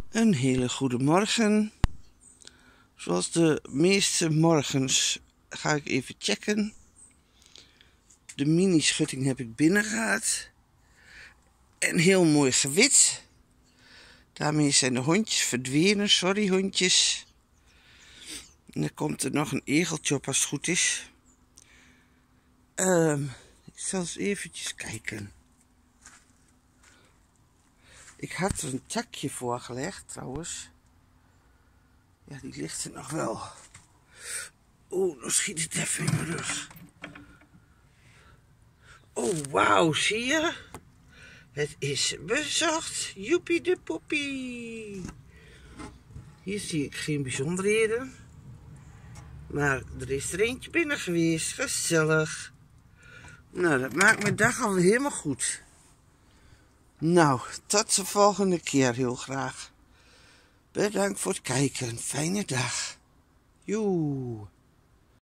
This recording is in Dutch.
Een hele goede morgen. Zoals de meeste morgens ga ik even checken. De mini-schutting heb ik binnen gehad. En heel mooi gewit. Daarmee zijn de hondjes verdwenen. Sorry hondjes. En dan komt er nog een egeltje op als het goed is. Ik zal eens eventjes kijken. Ik had er een takje voor gelegd trouwens. Ja, die ligt er nog wel. Oeh, nou schiet het even in mijn rug. Oh, wauw, zie je? Het is bezocht. Joepie de poepie. Hier zie ik geen bijzonderheden. Maar er is er eentje binnen geweest. Gezellig. Nou, dat maakt mijn dag al helemaal goed. Nou, tot de volgende keer heel graag. Bedankt voor het kijken. Fijne dag. Joe.